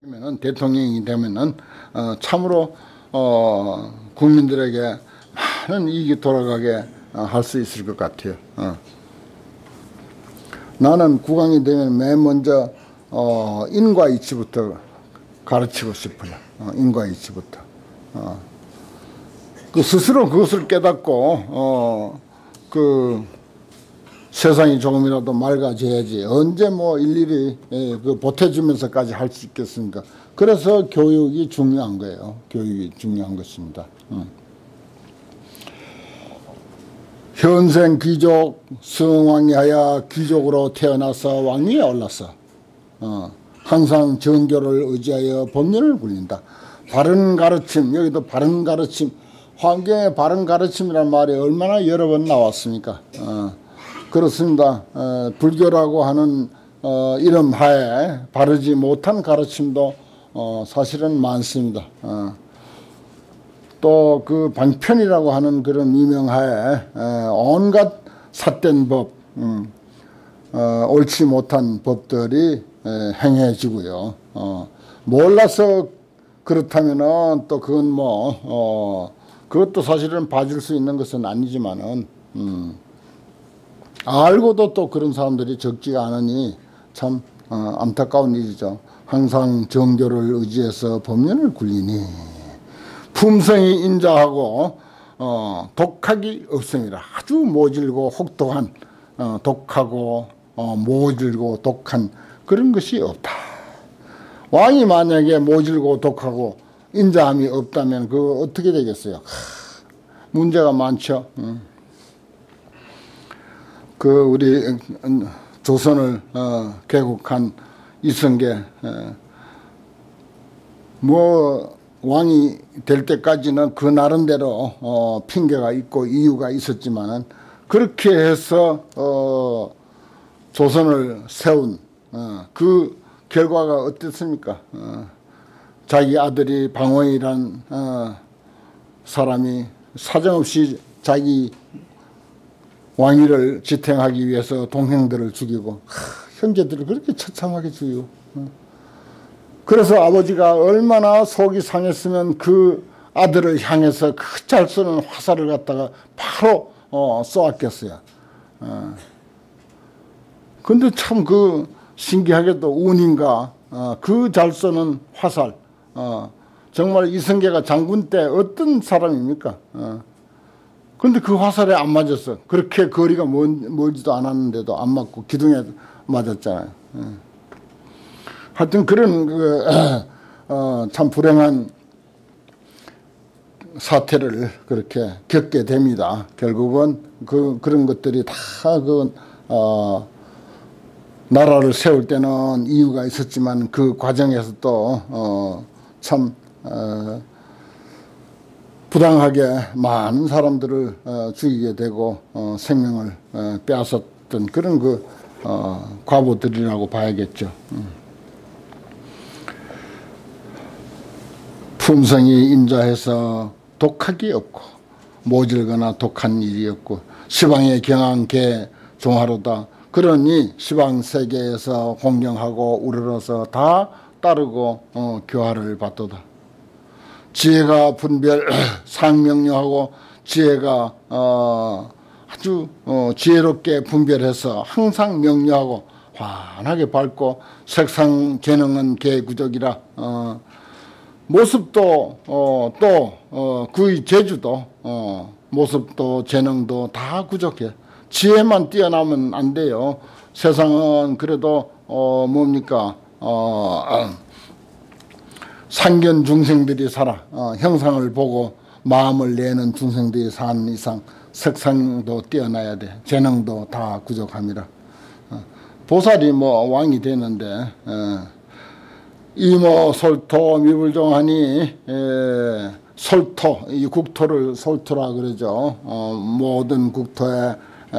되면은 대통령이 되면은 참으로 국민들에게 많은 이익이 돌아가게 할 수 있을 것 같아요. 나는 국왕이 되면 맨 먼저 인과이치부터 가르치고 싶어요. 인과이치부터. 그 스스로 그것을 깨닫고 그 세상이 조금이라도 맑아져야지 언제 뭐 일일이 그 보태주면서까지 할 수 있겠습니까? 그래서 교육이 중요한 거예요. 교육이 중요한 것입니다. 현생 귀족 성왕이 하여 귀족으로 태어나서 왕위에 올랐어. 항상 정교를 의지하여 법률을 굴린다. 바른 가르침, 여기도 바른 가르침, 환경의 바른 가르침이란 말이 얼마나 여러 번 나왔습니까? 그렇습니다. 불교라고 하는 이름 하에 바르지 못한 가르침도 사실은 많습니다. 또 그 방편이라고 하는 그런 유명하에 온갖 삿된 법, 옳지 못한 법들이 행해지고요. 몰라서 그렇다면은 또 그건 그것도 사실은 봐줄 수 있는 것은 아니지만은 알고도 또 그런 사람들이 적지가 않으니 참 안타까운 일이죠. 항상 정교를 의지해서 법률을 굴리니 품성이 인자하고 독학이 없습니다. 아주 모질고 혹독한 독하고 모질고 독한 그런 것이 없다. 왕이 만약에 모질고 독하고 인자함이 없다면 그거 어떻게 되겠어요? 문제가 많죠. 그 우리 조선을 개국한 이성계 뭐 왕이 될 때까지는 그 나름대로 핑계가 있고 이유가 있었지만은 그렇게 해서 조선을 세운 그 결과가 어땠습니까? 자기 아들이 방어이란 사람이 사정없이 자기 왕위를 지탱하기 위해서 동생들을 죽이고 형제들을 그렇게 처참하게 죽이고 그래서 아버지가 얼마나 속이 상했으면 그 아들을 향해서 그 잘 쏘는 화살을 갖다가 바로 쏘았겠어요. 근데 참 그 신기하게도 운인가 그 잘 쏘는 화살 정말 이성계가 장군 때 어떤 사람입니까? 근데 그 화살에 안 맞았어. 그렇게 거리가 멀지도 않았는데도 안 맞고 기둥에 맞았잖아요. 하여튼 그런 참 불행한 사태를 그렇게 겪게 됩니다. 결국은 그런 것들이 다 나라를 세울 때는 이유가 있었지만 그 과정에서 또 참 부당하게 많은 사람들을 죽이게 되고 생명을 빼앗았던 그런 과보들이라고 봐야겠죠. 품성이 인자해서 독학이 없고 모질거나 독한 일이 없고 시방에 경한 개 종하로다. 그러니 시방 세계에서 공경하고 우러러서 다 따르고 교화를 받도다. 지혜가 분별 상명료하고 지혜가 아주 지혜롭게 분별해서 항상 명료하고 환하게 밝고 색상 재능은 개구적이라 모습도 그의 재주도 모습도 재능도 다 구족해. 지혜만 뛰어나면 안 돼요. 세상은 그래도 뭡니까 상견 중생들이 살아 형상을 보고 마음을 내는 중생들이 사는 이상 색상도 뛰어나야 돼. 재능도 다 구족합니다. 보살이 왕이 되는데 이모 솔토 미불종하니 솔토 이 국토를 솔토라 그러죠. 모든 국토에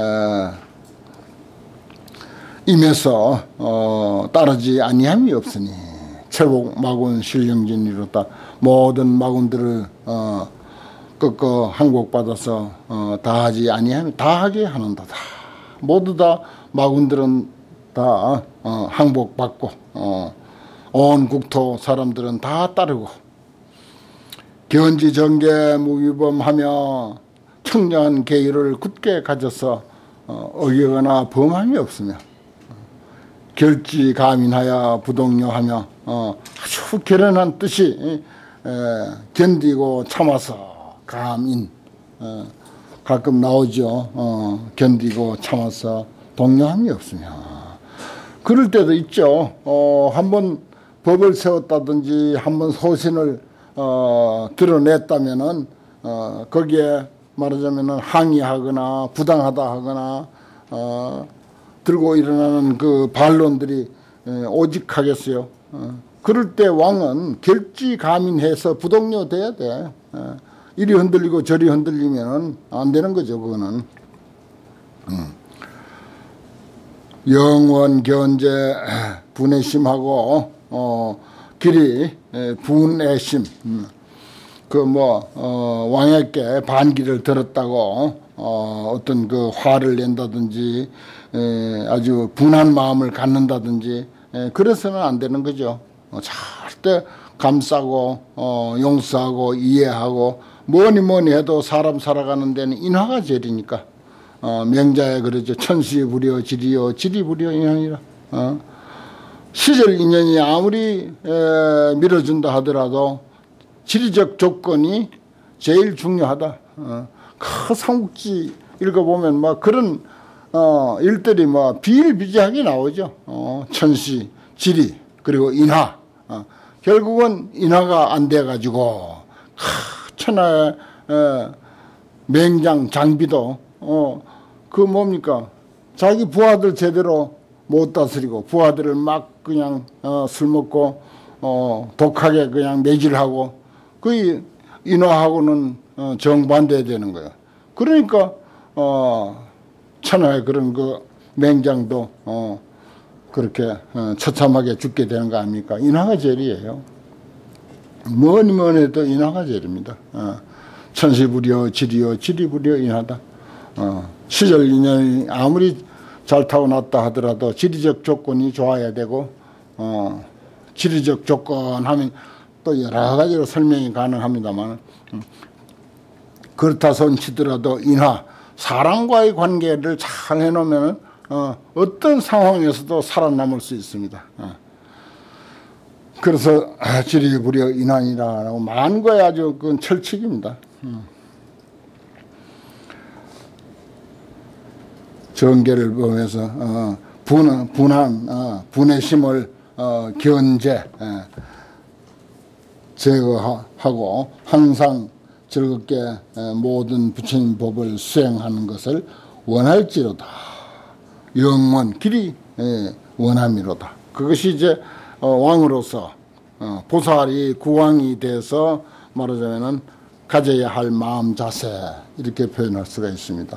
임해서 따르지 아니함이 없으니 최복 마군 신령진이로다. 모든 마군들을 꺾어 항복받아서 다하지 아니함이 다하게 하는다. 모두 다 마군들은 다 항복받고 온 국토 사람들은 다 따르고 견지 정계 무위범하며 청정한 계율을 굳게 가져서 어기거나 범함이 없으며 결지가민하여 부동요하며 아주 결연한 뜻이 견디고 참아서 감인 가끔 나오죠. 견디고 참아서 동요함이 없으며 그럴 때도 있죠. 한번 법을 세웠다든지 한번 소신을 드러냈다면은 거기에 말하자면은 항의하거나 부당하다 하거나 들고 일어나는 그 반론들이 오직하겠어요. 그럴 때 왕은 결지가민해서 부동료 돼야 돼. 이리 흔들리고 저리 흔들리면 안 되는 거죠. 그거는 영원 견제 분해심하고 길이 분해심 왕에게 반기를 들었다고 어떤 그 화를 낸다든지 아주 분한 마음을 갖는다든지 그래서는 안 되는 거죠. 절대 감싸고 용서하고 이해하고 뭐니 해도 사람 살아가는 데는 인화가 제일이니까 명자에 그러죠. 천시부려 지리요 지리부려 인연이라. 시절 인연이 아무리 밀어준다 하더라도 지리적 조건이 제일 중요하다. 그 삼국지 읽어보면 막 그런 일들이 뭐 비일비재하게 나오죠. 천시, 지리, 그리고 인하. 결국은 인하가 안 돼가지고 천하의 맹장 장비도 그 뭡니까 자기 부하들 제대로 못 다스리고 부하들을 막 그냥 술 먹고 독하게 그냥 매질하고 그 인하하고는 정반대해야 되는 거예요. 그러니까 천하의 그런 그 맹장도 그렇게 처참하게 죽게 되는 거 아닙니까? 인하가 제일이에요. 뭐니 해도 인하가 제일입니다. 천시부려 지리요 지리부려 인하다. 시절 인연이 아무리 잘 타고났다 하더라도 지리적 조건이 좋아야 되고 지리적 조건 하면 또 여러 가지로 설명이 가능합니다만 그렇다 손 치더라도 인하 사람과의 관계를 잘 해놓으면 어떤 상황에서도 살아남을 수 있습니다. 그래서 지리부려 인한이라고 만거에 아주 그 철칙입니다. 정계를 보면서 분해심을 견제 제거하고 항상 즐겁게 모든 부처님 법을 수행하는 것을 원할지로다. 영원 길이 원함이로다. 그것이 이제 왕으로서 보살이 구왕이 돼서 말하자면은 가져야 할 마음 자세 이렇게 표현할 수가 있습니다.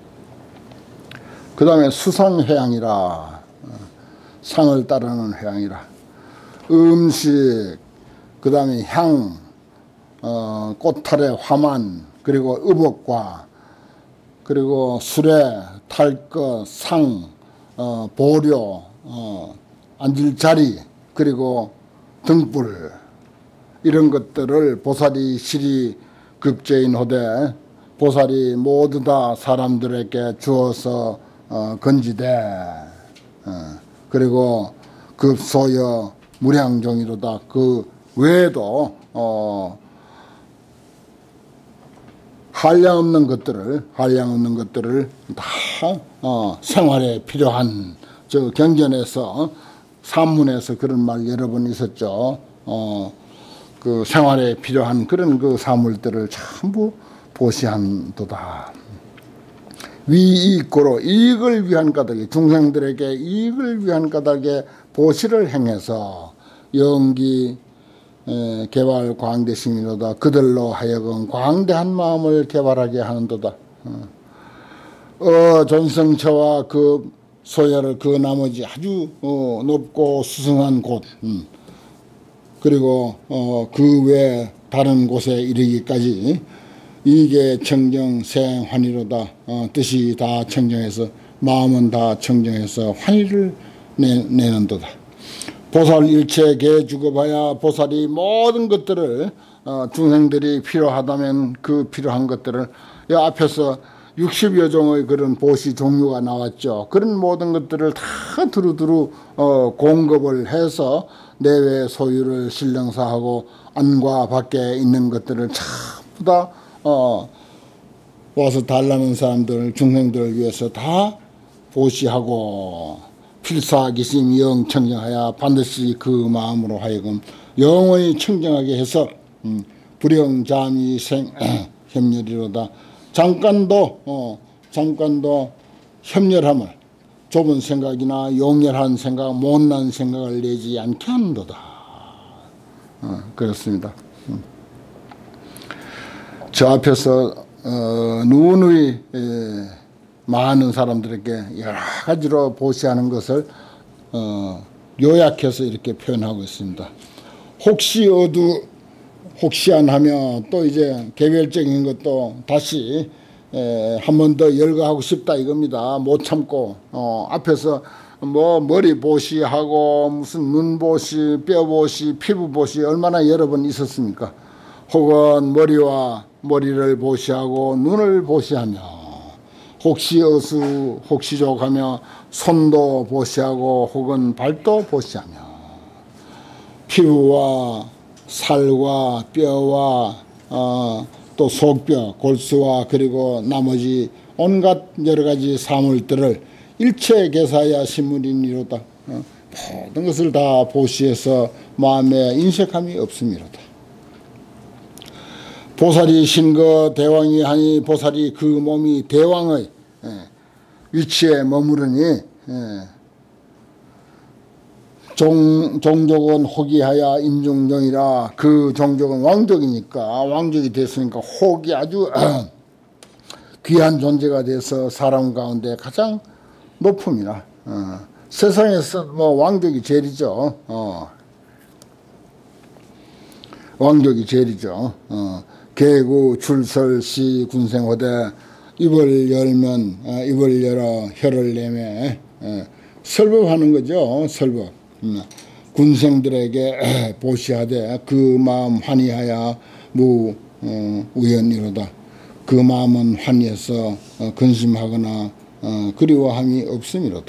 그 다음에 수상회양이라 상을 따르는 회양이라 음식 그 다음에 향 꽃탈의 화만 그리고 의복과 그리고 수레 탈것 상 보료 앉을 자리 그리고 등불 이런 것들을 보살이 실이 급제인 호대 보살이 모두 다 사람들에게 주어서 건지되 그리고 급소여 무량종이로다. 그 외에도 한량없는 것들을 다 생활에 필요한 저 경전에서 산문에서 그런 말 여러 번 있었죠. 그 생활에 필요한 그런 그 사물들을 전부 보시한도다. 위이익고로 이익을 위한 까닭에 중생들에게 이익을 위한 까닭에 보시를 행해서 영기 개발 광대심이로다. 그들로 하여금 광대한 마음을 개발하게 하는도다. 전성처와 그 소야를 그 나머지 아주 높고 수승한 곳 그리고 그 외 다른 곳에 이르기까지 이게 청정 생환희로다. 뜻이 다 청정해서 마음은 다 청정해서 환희를 내는도다. 보살 일체 개 주급하여 보살이 모든 것들을 중생들이 필요하다면 그 필요한 것들을 이 앞에서 60여 종의 그런 보시 종류가 나왔죠. 그런 모든 것들을 다 두루두루 공급을 해서 내외 소유를 신령사하고 안과 밖에 있는 것들을 전부 다 와서 달라는 사람들 중생들을 위해서 다 보시하고 필사기심 영 청정하여 반드시 그 마음으로 하여금 영원히 청정하게 해서 불영자미 생 협렬이로다. 잠깐도 협렬함을 좁은 생각이나 용렬한 생각, 못난 생각을 내지 않게 하는도다. 그렇습니다. 저 앞에서 누누이 많은 사람들에게 여러 가지로 보시하는 것을 요약해서 이렇게 표현하고 있습니다. 혹시 혹시안하며 또 이제 개별적인 것도 다시 한 번 더 열거하고 싶다 이겁니다. 못 참고 앞에서 뭐 머리 보시하고 무슨 눈 보시, 뼈 보시, 피부 보시 얼마나 여러 번 있었습니까? 혹은 머리를 보시하고 눈을 보시하며 혹시 어수 혹시족하며 손도 보시하고 혹은 발도 보시하며 피부와 살과 뼈와 또 속뼈, 골수와 그리고 나머지 온갖 여러 가지 사물들을 일체 개사야 신물이니로다. 모든 것을 다 보시해서 마음에 인색함이 없음이로다. 보살이 신거 대왕이 하니 보살이 그 몸이 대왕의 위치에 머무르니 종족은 호기하여 인중종이라. 그 종족은 왕족이니까 왕족이 됐으니까 혹이 아주 귀한 존재가 돼서 사람 가운데 가장 높음이라. 세상에서 뭐 왕족이 제일이죠. 왕족이 제일이죠. 개구 출설시 군생호대 입을 열면 입을 열어 혀를 내매 설법하는 거죠. 설법. 군생들에게 보시하되 그 마음 환희하여 무우연이로다. 그 마음은 환희해서 근심하거나 그리워함이 없음이로다.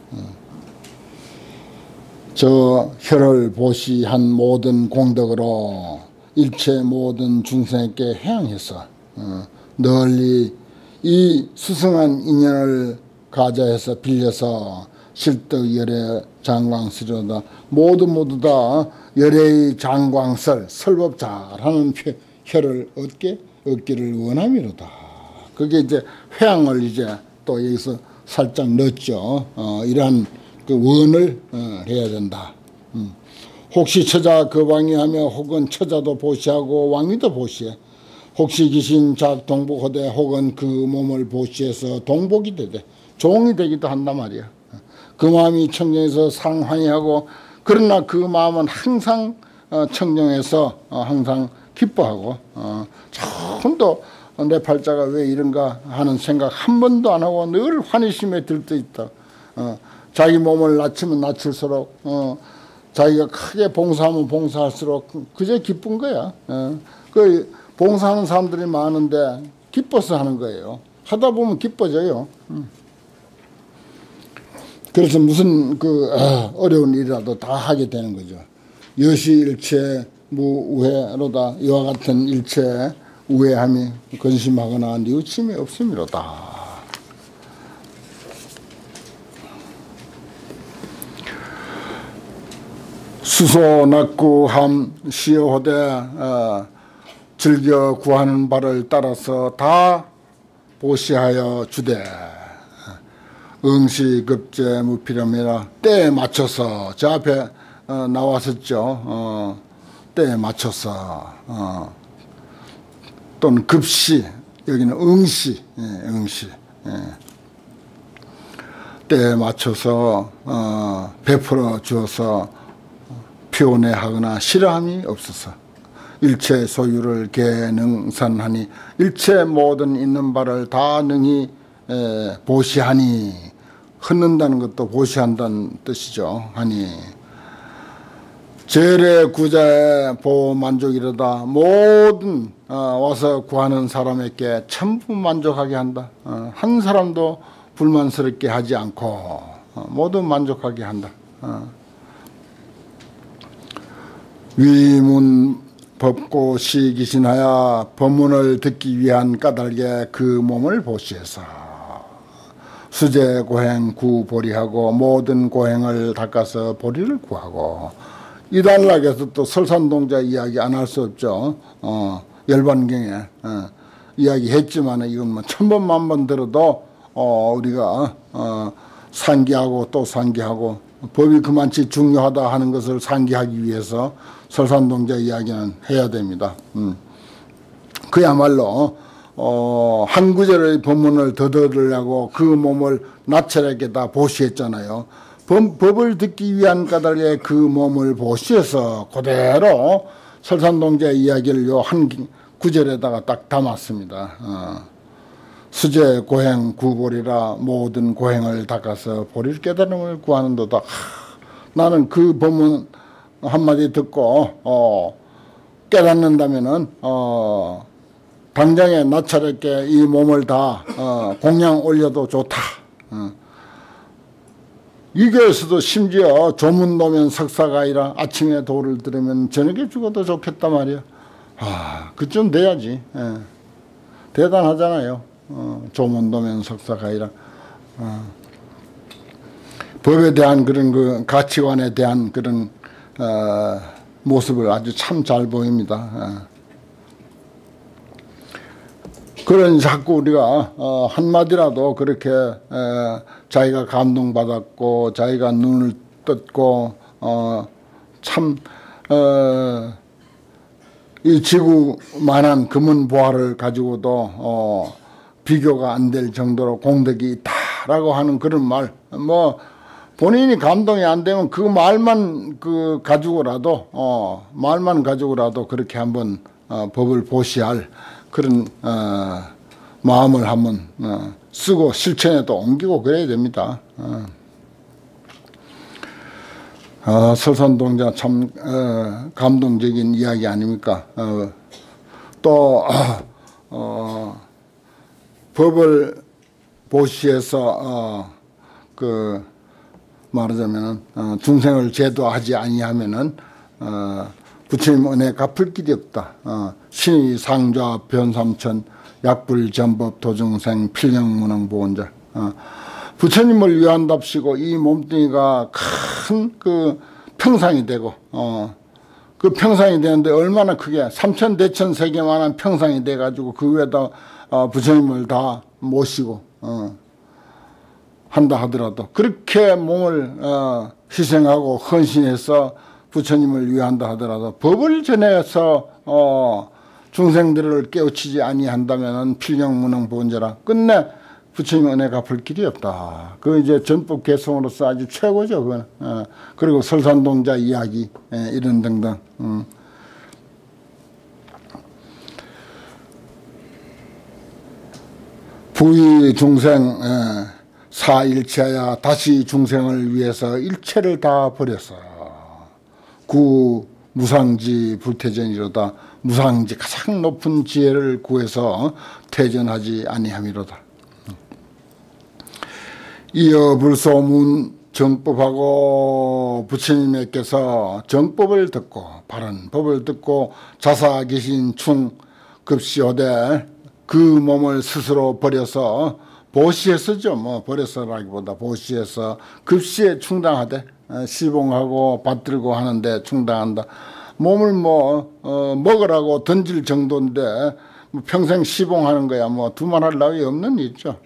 저 혀를 보시한 모든 공덕으로 일체 모든 중생에게 해양해서 널리 이 수승한 인연을 가져해서 빌려서 실득 열애 장광설이로다. 모두 다 열애의 장광설 설법 잘하는 혀를 얻기를 원함이로다. 그게 이제 회양을 이제 또 여기서 살짝 넣었죠. 이러한 그 원을 해야 된다. 혹시 처자 거방이하며 혹은 처자도 보시하고 왕위도 보시해. 혹시 귀신 작동복하되 혹은 그 몸을 보시해서 동복이 되되 종이 되기도 한단 말이야. 그 마음이 청정해서 상환희하고 그러나 그 마음은 항상 청정해서 항상 기뻐하고 처음도 내 팔자가 왜 이런가 하는 생각 한 번도 안 하고 늘 환희심에 들떠 있다. 자기 몸을 낮추면 낮출수록 자기가 크게 봉사하면 봉사할수록 그저 기쁜 거야. 그 봉사하는 사람들이 많은데 기뻐서 하는 거예요. 하다 보면 기뻐져요. 그래서 무슨 어려운 일이라도 다 하게 되는 거죠. 여시 일체 무우해로다. 이와 같은 일체 우해함이 근심하거나 뉘우침이 없음이로다. 수소 낙구함 시어호대 즐겨 구하는 바를 따라서 다 보시하여 주되 응시급제 무피렴이라. 때에 맞춰서 저 앞에 나왔었죠. 때에 맞춰서 또는 급시 여기는 응시 응시 때에 맞춰서 베풀어 주어서 표내하거나 싫어함이 없어서 일체 소유를 개능선하니 일체 모든 있는 바를 다 능히 보시하니. 흩는다는 것도 보시한다는 뜻이죠. 하니 절에 구자에 보호 만족이로다. 모든 와서 구하는 사람에게 전부 만족하게 한다. 한 사람도 불만스럽게 하지 않고 모두 만족하게 한다. 위문 법고 시기신하여 법문을 듣기 위한 까닭에 그 몸을 보시해서 수제 고행 구보리하고 모든 고행을 닦아서 보리를 구하고 이 단락에서 또 설산동자 이야기 안 할 수 없죠. 열반경에 이야기했지만 이건 뭐 천번 만번 들어도 우리가 상기하고 또 상기하고 법이 그만치 중요하다 하는 것을 상기하기 위해서 설산동자 이야기는 해야 됩니다. 그야말로 한 구절의 법문을 더 들으려고 그 몸을 나체하게 다 보시했잖아요. 법을 듣기 위한 까닭에 그 몸을 보시해서 그대로 설산동자 이야기를 요 한 구절에다가 딱 담았습니다. 수제 고행 구보리라 모든 고행을 닦아서 보리를 깨달음을 구하는도다. 나는 그 법문 한마디 듣고 깨닫는다면은 당장에 나차롭게 이 몸을 다 공양 올려도 좋다. 이교에서도 심지어 조문노면 석사가 아니라 아침에 도를 들으면 저녁에 죽어도 좋겠단 말이야. 그쯤 돼야지. 대단하잖아요. 조문노면 석사가 아니라 법에 대한 그런 그 가치관에 대한 그런 모습을 아주 참 잘 보입니다. 그런 자꾸 우리가 한마디라도 그렇게 자기가 감동받았고 자기가 눈을 떴고 참 이 지구만한 금은 보화를 가지고도 비교가 안 될 정도로 공덕이 있다라고 하는 그런 말, 뭐 본인이 감동이 안 되면 그 말만 가지고라도 그렇게 한번 법을 보시할 그런 마음을 한번 쓰고 실천에 또 옮기고 그래야 됩니다. 설산동자 참 감동적인 이야기 아닙니까? 또 법을 보시해서 말하자면은 중생을 제도하지 아니하면은 부처님 은혜 갚을 길이 없다. 신의 상좌 변삼천 약불 전법 도중생 필령문왕 보원자. 부처님을 위한답시고 이 몸뚱이가 큰 그 평상이 되고 그 평상이 되는데 얼마나 크게 삼천대천 세계만한 평상이 돼 가지고 그 위에다 부처님을 다 모시고 한다 하더라도 그렇게 몸을 희생하고 헌신해서 부처님을 위한다 하더라도 법을 전해서 중생들을 깨우치지 아니한다면은 필령문왕 보원자라 끝내 부처님 은혜 갚을 길이 없다. 그 이제 전법 개성으로서 아주 최고죠. 그건. 그리고 설산동자 이야기 이런 등등. 부의 중생 사일체야 다시 중생을 위해서 일체를 다 버렸어. 구 무상지 불태전이로다. 무상지 가장 높은 지혜를 구해서 퇴전하지 아니함이로다. 이어 불소문 정법하고 부처님께서 정법을 듣고 바른 법을 듣고 자사 계신 충 급시하되 그 몸을 스스로 버려서 보시해서죠. 뭐 버려서라기보다 보시해서 급시에 충당하되 시봉하고 받들고 하는데 충당한다. 몸을 먹으라고 던질 정도인데 평생 시봉하는 거야. 뭐 두말할 나위 없는 일이죠.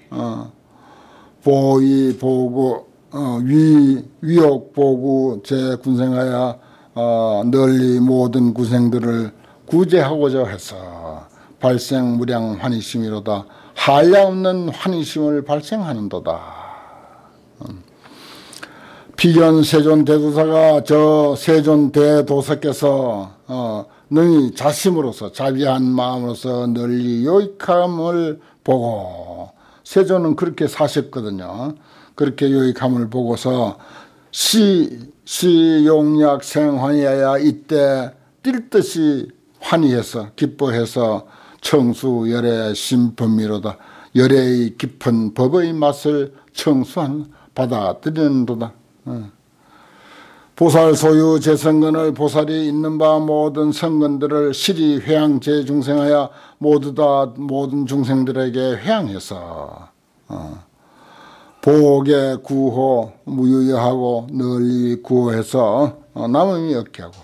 보의 보구 위옥 보구 제군생하여 널리 모든 구생들을 구제하고자 해서 발생무량 환희심이로다. 한량없는 환희심을 발생하는도다. 비견 세존 대도사가 저 세존 대도사께서 능히 자심으로서 자비한 마음으로서 널리 요익함을 보고 세존은 그렇게 사셨거든요. 그렇게 요익함을 보고서 시용약 생환이야 이때 뛸 듯이 환희해서 기뻐해서 청수열의 신법미로다. 열의 깊은 법의 맛을 청수한 받아들이는도다. 보살 소유 제성근을 보살이 있는 바 모든 성근들을 실이 회양 제중생하여 모두 다 모든 중생들에게 회양해서 복의 구호 무유여하고 널리 구호해서 남음이 없게 하고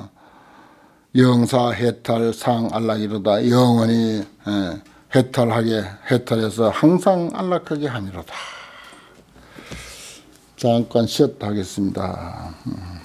영사 해탈 상 안락이로다. 영원히 해탈해서 항상 안락하게 함이로다. 잠깐 쉬었다 하겠습니다.